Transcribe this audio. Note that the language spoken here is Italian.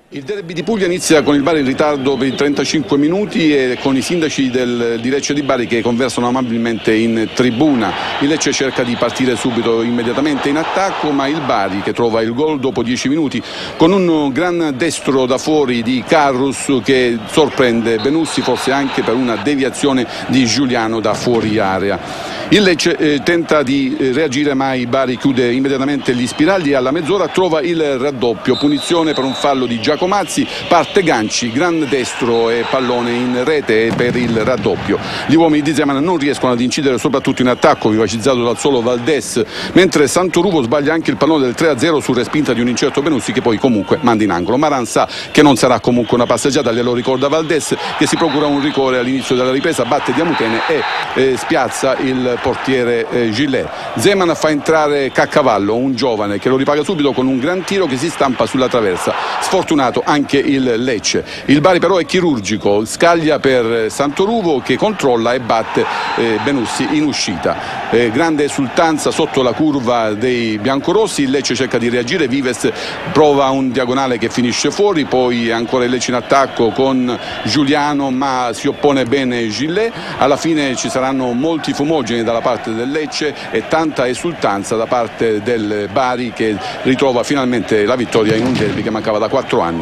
Il derby di Puglia inizia con il Bari in ritardo per 35 minuti e con i sindaci di Lecce e di Bari che conversano amabilmente in tribuna. Il Lecce cerca di partire subito, immediatamente in attacco, ma il Bari che trova il gol dopo 10 minuti con un gran destro da fuori di Carrus che sorprende Benussi, forse anche per una deviazione di Giuliano da fuori area. Il Lecce tenta di reagire, ma il Bari chiude immediatamente gli spiragli e alla mezz'ora trova il raddoppio, punizione per un fallo di Giacomazzi, parte Ganci, gran destro e pallone in rete per il raddoppio. Gli uomini di Zeman non riescono ad incidere soprattutto in attacco, vivacizzato dal solo Valdés, mentre Santoruvo sbaglia anche il pallone del 3-0 su respinta di un incerto Benussi che poi comunque manda in angolo. Maran sa che non sarà comunque una passeggiata, glielo ricorda Valdés che si procura un rigore all'inizio della ripresa, batte Diamutene e spiazza il portiere Gillet. Zeman fa entrare Caccavallo, un giovane che lo ripaga subito con un gran tiro che si stampa sulla traversa. Sfortunato anche il Lecce. Il Bari però è chirurgico, scaglia per Santoruvo che controlla e batte Benussi in uscita. Grande esultanza sotto la curva dei biancorossi, il Lecce cerca di reagire, Vives prova un diagonale che finisce fuori, poi ancora il Lecce in attacco con Giuliano, ma si oppone bene Gillet. Alla fine ci saranno molti fumogeni dalla parte del Lecce e tanta esultanza da parte del Bari che ritrova finalmente la vittoria in un derby che mancava da 4 anni.